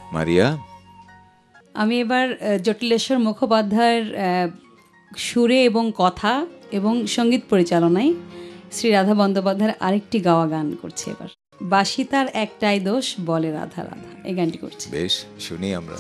মারিয়া, আমি এবার জটিলেশ্বর মুখোপাধ্যায়ের সুরে এবং কথা এবং সঙ্গীত পরিচালনায় শ্রীরাধা বন্দ্যোপাধ্যায়ের আরেকটি গাওয়া গান করছি এবার। বাসিতার একটাই দোষ বলে রাধা রাধা, এই গানটি করছি। বেশ, শুনি আমরা।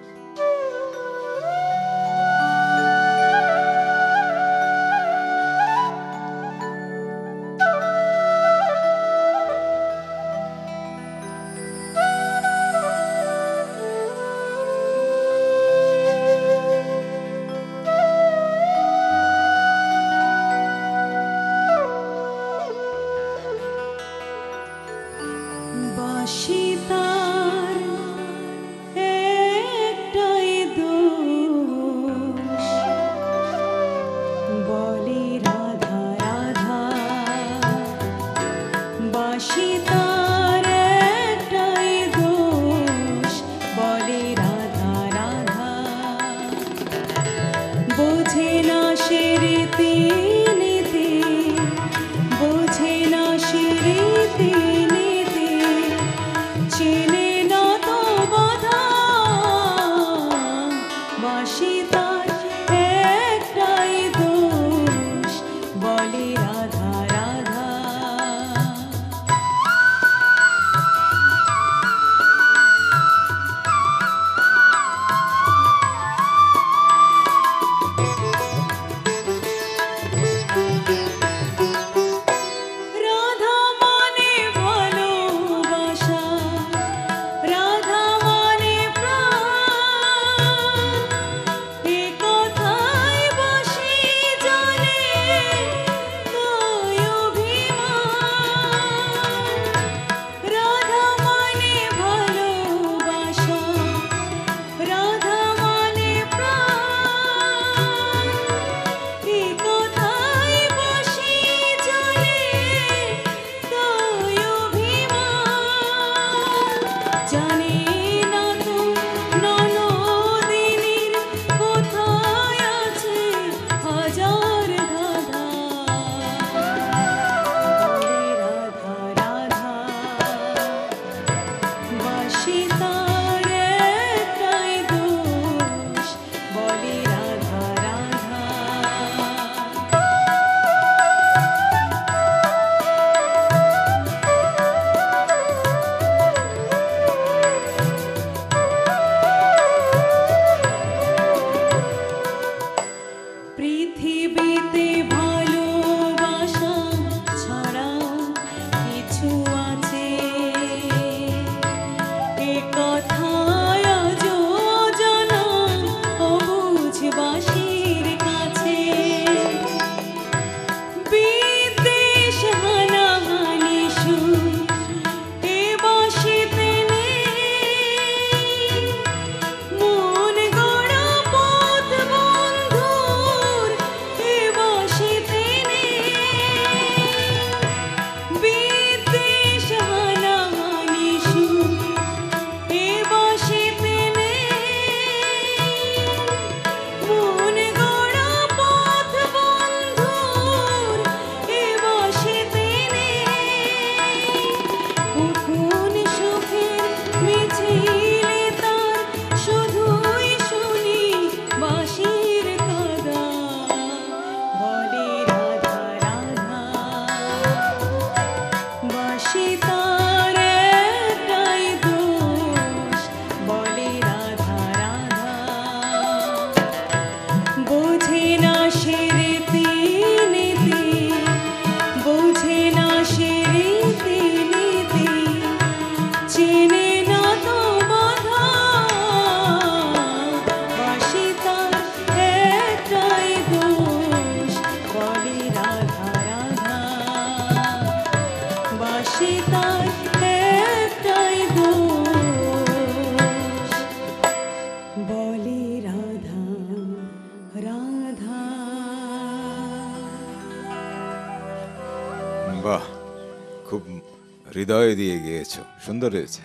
বাহ, খুব হৃদয় দিয়ে গিয়েছো, সুন্দর হয়েছে।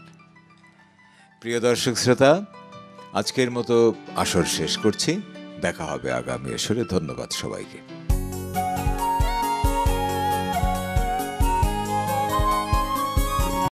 প্রিয় দর্শক শ্রোতা, আজকের মতো আসর শেষ করছি। দেখা হবে আগামী আসরে। ধন্যবাদ সবাইকে।